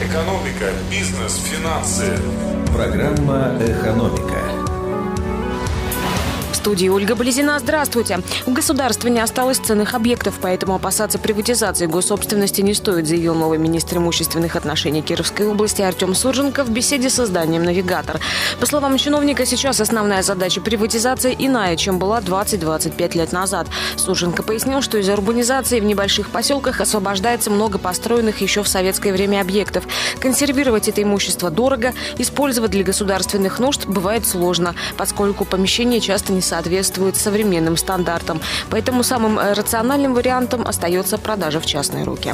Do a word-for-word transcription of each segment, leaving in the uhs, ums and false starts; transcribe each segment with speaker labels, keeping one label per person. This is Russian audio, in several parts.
Speaker 1: Экономика, бизнес, финансы.
Speaker 2: Программа «Экономика».
Speaker 3: В студии Ольга Болезина. Здравствуйте. У государства не осталось ценных объектов, поэтому опасаться приватизации госсобственности не стоит, заявил новый министр имущественных отношений Кировской области Артем Сурженко в беседе с изданием «Навигатор». По словам чиновника, сейчас основная задача приватизации иная, чем была двадцать-двадцать пять лет назад. Сурженко пояснил, что из-за урбанизации в небольших поселках освобождается много построенных еще в советское время объектов. Консервировать это имущество дорого, использовать для государственных нужд бывает сложно, поскольку помещения часто не соответствует современным стандартам. Поэтому самым рациональным вариантом остается продажа в частные руки.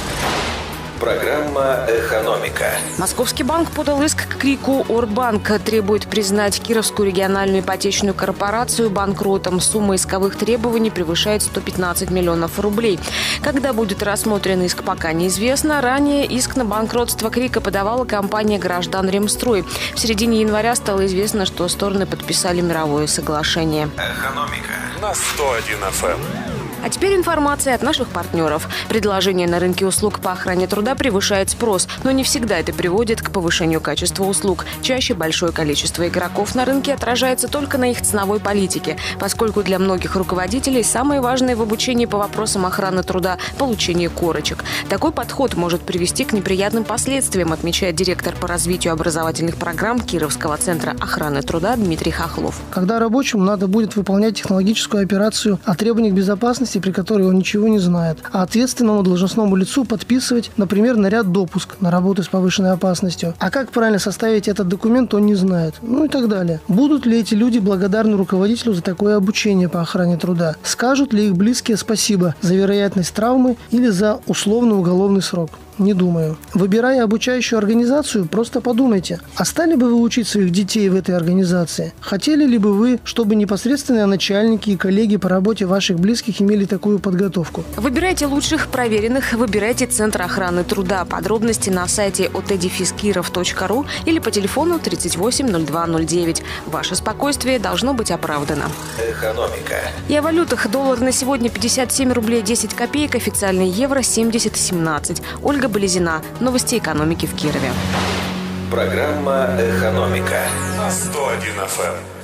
Speaker 2: Программа «Экономика».
Speaker 3: Московский банк подал иск к КРИКу. Орбанк требует признать Кировскую региональную ипотечную корпорацию банкротом. Сумма исковых требований превышает сто пятнадцать миллионов рублей. Когда будет рассмотрен иск, пока неизвестно. Ранее иск на банкротство КРИКа подавала компания «Граждан Ремстрой». В середине января стало известно, что стороны подписали мировое соглашение.
Speaker 2: «Экономика»
Speaker 1: На сто один эф эм.
Speaker 3: А теперь информация от наших партнеров. Предложение на рынке услуг по охране труда превышает спрос, но не всегда это приводит к повышению качества услуг. Чаще большое количество игроков на рынке отражается только на их ценовой политике, поскольку для многих руководителей самое важное в обучении по вопросам охраны труда – получение корочек. Такой подход может привести к неприятным последствиям, отмечает директор по развитию образовательных программ Кировского центра охраны труда Дмитрий Хохлов.
Speaker 4: Когда рабочему надо будет выполнять технологическую операцию о требованиях безопасности, при которой он ничего не знает, а ответственному должностному лицу подписывать, например, наряд допуск на работу с повышенной опасностью. А как правильно составить этот документ, он не знает. Ну и так далее. Будут ли эти люди благодарны руководителю за такое обучение по охране труда? Скажут ли их близкие спасибо за вероятность травмы или за условный уголовный срок? Не думаю. Выбирая обучающую организацию, просто подумайте, а стали бы вы учить своих детей в этой организации? Хотели ли бы вы, чтобы непосредственные начальники и коллеги по работе ваших близких имели такую подготовку?
Speaker 3: Выбирайте лучших проверенных, выбирайте Центр охраны труда. Подробности на сайте о тэ дефис киров точка ру или по телефону тридцать восемь ноль два ноль девять. Ваше спокойствие должно быть оправдано.
Speaker 2: «Экономика».
Speaker 3: И о валютах. Доллар на сегодня пятьдесят семь рублей десять копеек, официальный евро семьдесят семнадцать. Ольга Болезина. Новости экономики в Кирове.
Speaker 2: Программа «Экономика».
Speaker 1: На сто один эф эм.